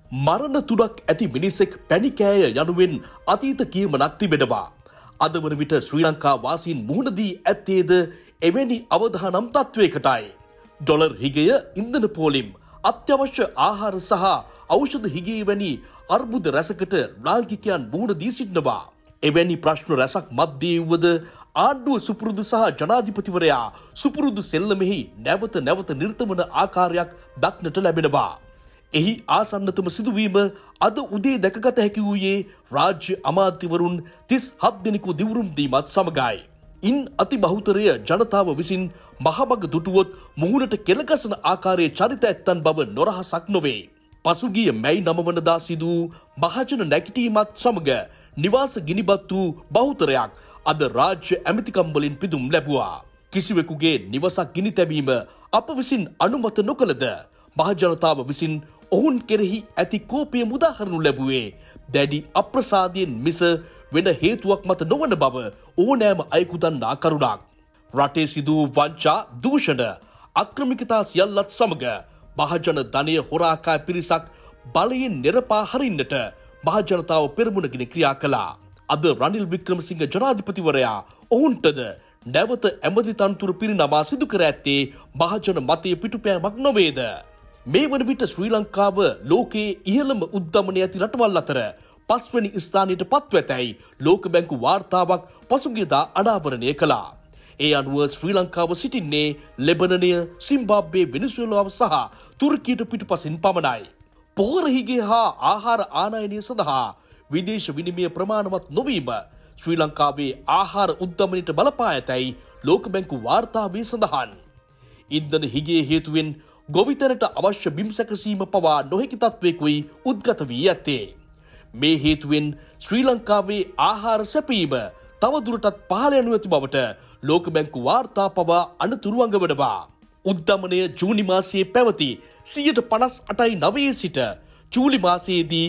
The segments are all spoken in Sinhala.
මරණ තුනක් ඇති මිනිසෙක් පැණිකෑය යනුවෙන් අතීත කියමනක් තිබෙනවා. අද වන විට ශ්‍රී ලංකා වාසීන් මුහුණ දී ඇත්තේද එවැනි අවදානම් තත්වයකටයි. ඩොලර් හිගය, ඉන්ධන පෝලිම්, අත්‍යවශ්‍ය ආහාර සහ ඖෂධ හිගේ වැනි අර්බුද රැසකට ලාංකිකයන් මුහුණ දී සිටිනවා. එවැනි ප්‍රශ්න රැසක් මැද්දේ වුවද ආණ්ඩුව සුපුරුදු සහ ජනාධිපතිවරයා සුපුරුදු සෙල්ලමෙහි නැවත නිරත වන ආකාරයක් දක්නට ලැබෙනවා. එහි ආසන්නතම සිදුවීම අද උදේ දැකගත හැකි වූයේ රාජ්‍ය අමාත්‍යවරුන් 37 දෙනෙකු දිවුරුම් දීමත් සමගයි. ඉන් අති බහුතරය ජනතාව විසින් මහමග දුටුවොත් මුහුණට කෙළගසන ආකාරයේ චරිත ඇත්තන් බව නොරහසක් නොවේ. පසුගිය මැයි 9 වනදා සිදු වූ මහජන නැගිටීමත් සමග නිවාස ගිනිබත් වූ බහුතරයක් අද රාජ්‍ය ඇමතිකම් වලින් පිදුම් ලැබුවා. කිසිවෙකුගේ නිවසක් ගිනි තැබීම අප විසින් අනුමත නොකළද මහජනතාව විසින් ඔවුන් කෙරෙහි ඇති කෝපය මුදාහරනු ලැබුවේ දැඩි අප්‍රසාදයෙන් මිස වෙන හේතුවක් මත නොවන බව ඕනෑම අයෙකු දන්නා කරුණක්. රටේ සිදු වූ වංචා, දූෂණ, අක්‍රමිකතා සියල්ලත් සමග මහජන ධනය හොරාකා පිරිසක් බලයෙන් නෙරපා හරින්නට මහජනතාව පෙරමුණගෙන ක්‍රියා කළා. අද රනිල් වික්‍රමසිංහ ජනාධිපතිවරයා ඔවුන්ටද නැවත ඇමති තනතුරු පිරිනමා සිදු කර ඇත්තේ මහජන මතය පිටුපෑමක් නොවේද? මේ වන විට ශ්‍රී ලංකාව ලෝකයේ ඉහළම උද්දමනය ඇති රටවල් අතර 5 වෙනි ස්ථානයට පත්ව ඇතැයි ලෝක බැංකු වාර්තාවක් පසුගියදා අනාවරණය කළා. ඒ අනුව ශ්‍රී ලංකාව සිටින්නේ ලෙබනනය, සිම්බාබ්වේ, වෙනිසුවෙලාව සහ තුර්කියට පිටුපසින් පමණයි. පොහොර හිගේ හා ආහාර ආනයනය සඳහා විදේශ විනිමය ප්‍රමාණවත් නොවීම ශ්‍රී ලංකාවේ ආහාර උද්දමනයට බලපා ඇතැයි ලෝක බැංකු වාර්තාවේ සඳහන්. ඉන්ධන හිගේ හේතුවෙන් ගොවිතැනට අවශ්‍ය බිම් සැකසීම පවා නොහැකි තත්වයකුයි උද්ගත වී ඇත්තේ. මේ හේතුවෙන් ශ්‍රී ලංකාවේ ආහාර සැපීම තවදුරටත් පහළ යනු ඇති බවට ලෝක බැංකු වාර්තා පවා අනතුරු අඟවනවා. උද්දමනය ජූනි මාසයේ පැවති 58.9 සිට ජූලි මාසයේදී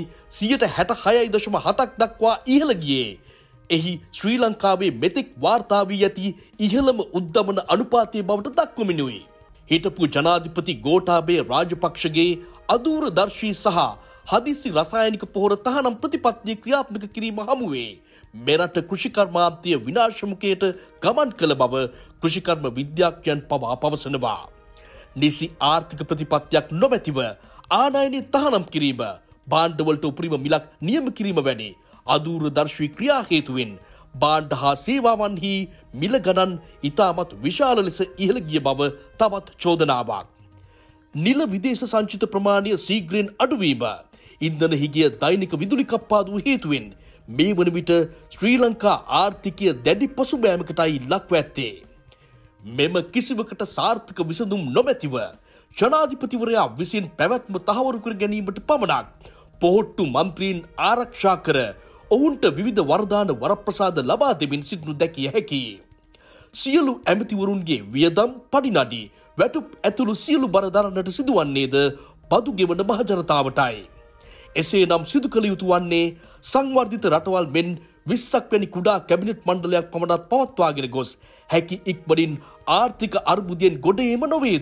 66.7ක් දක්වා ඉහළ ගියේ. එහි ශ්‍රී ලංකාවේ මෙතෙක් වාර්තා වී ඇති ඉහළම උද්දමන අනුපාතය බවට දක්වමිනුයි. හිටපු ජනාධිපති ගෝඨාභය රාජපක්ෂගේ අදූරදර්ශී සහ හදිසි රසායනික පොහොර තහනම් ප්‍රතිපත්තිය ක්‍රියාත්මක කිරීම හමුවේ මෙරට කෘෂිකර්මාන්තය විනාශමුඛයට ගමන් කළ බව කෘෂිකර්ම විද්‍යාඥයන් පවා පවසනවා. නිසි ආර්ථික ප්‍රතිපත්තියක් නොමැතිව ආනයනය තහනම් කිරීම, භාණ්ඩවලට උපරිම මිලක් නියම කිරීම වැනි අදූරදර්ශී ක්‍රියා හේතුවෙන් භාණ්ඩ හා සේවාවන්හි මිල ගණන් ඉතාමත් විශාල ලෙස ඉහළ ගිය බව තවත් චෝදනාවක්. නිල විදේශ සංචිත ප්‍රමාණය ශීඝ්‍රයෙන් අඩුවීම, ඉන්ධන හිගිය දෛනික විදුලි කප්පාදු හේතුවෙන් මේ වන විට ශ්‍රී ලංකා ආර්ථිකය දැඩි පසුබෑමකටයි ලක්ව ඇත්තේ. මෙම කිසිවකට සාර්ථක විසඳුම් නොමැතිව ජනාධිපතිවරයා විසින් පැවැත්ම තහවුරු කර ගැනීමට පමණක් පොහොට්ටු මන්ත්‍රීන් ආරක්ෂා කර ඔවුන්ට විවිධ වරදාන වරප්‍රසාද ලබා දෙමින් සිටිනු දැකිය හැකියි. සියලු ඇමතිවරුන්ගේ වියදම්, පඩිනඩි, වැටුප් ඇතුළු සියලු බර දරන්නට සිදුවන්නේද බදු ගෙවන මහජනතාවටයි. එසේනම් සිදු කළ යුතු වන්නේ සංවර්ධිත රටවල් මෙන් 20ක් වැනි කුඩා කැබිනට් මණ්ඩලයක් පමණක් පවත්වාගෙන ගොස් හැකි ඉක්මනින් ආර්ථික අර්බුදයෙන් ගොඩ ඒම නොවේද?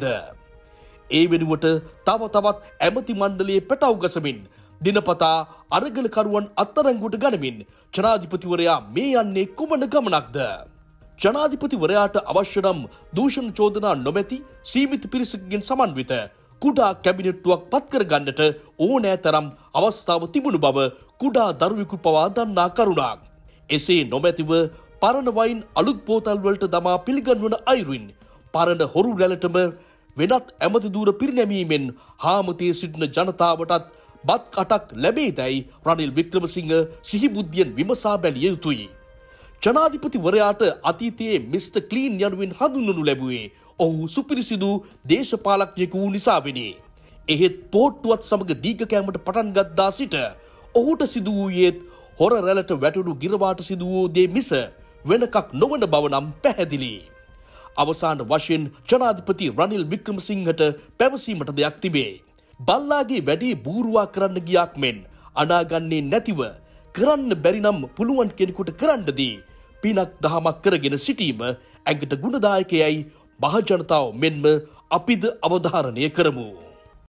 ඒ වෙනුවට තවත් ඇමති මණ්ඩලයේ පැටව් ගසමින් දිනපතා අරගලකරුවන් අත්අඩංගුවට ගනිමින් ජනාධිපතිවරයා මේ යන්නේ කුමන ගමනක්ද? ජනාධිපතිවරයාට අවශ්‍ය නම් දූෂණ චෝදනා නොමැති සීමිත පිරිසකින් සමන්විත කුඩා කැබිනට්ටුවක් පත් කර ගන්නට ඕනෑ තරම් අවස්ථාව තිබුණු බව කුඩා දරුවෙකු පවා දන්නා කරුණක්. එසේ නොමැතිව පරණ වයින් අලුත් බෝතල් වලට දමා පිළිගන්වන අයුරින් පරණ හොරු රැළටම වෙනත් ඇමති ධූර පිරිනැමීමෙන් හාමතේ සිටින ජනතාවටත් බත් කටක් ලැබේදැයි රනිල් වික්‍රමසිංහ සිහිබුද්ධියෙන් විමසා බැලිය යුතුයි. ජනාධිපතිවරයාට අතීතයේ මිස්ටර් ක්ලීන් යනුවෙන් හඳුන්වනු ලැබුවේ ඔහු සුපිරිසිදු දේශපාලඥයෙකු වූ නිසාවෙනි. එහෙත් පොහොට්ටුවත් සමග දීග කෑමට පටන් ගත්තා සිට ඔහුට සිදු වූයේත් හොර රැළට වැටුණු ගිරවාට සිදු වූ දේ මිස වෙනකක් නොවන බව නම් පැහැදිලි. අවසාන වශයෙන් ජනාධිපති රනිල් වික්‍රමසිංහට පැවසීමට දෙයක් තිබේ. බල්ලාගේ වැඩේ බූරුවා කරන්න ගියාක් මෙන් අනාගන්නේ නැතිව කරන්න බැරි නම් පුළුවන් කෙනෙකුට කරන්නදී පිනක් දහමක් කරගෙන සිටීම ඇඟට ගුණදායකයයි මහජනතාව මෙන්ම අපිද අවධාරණය කරමු.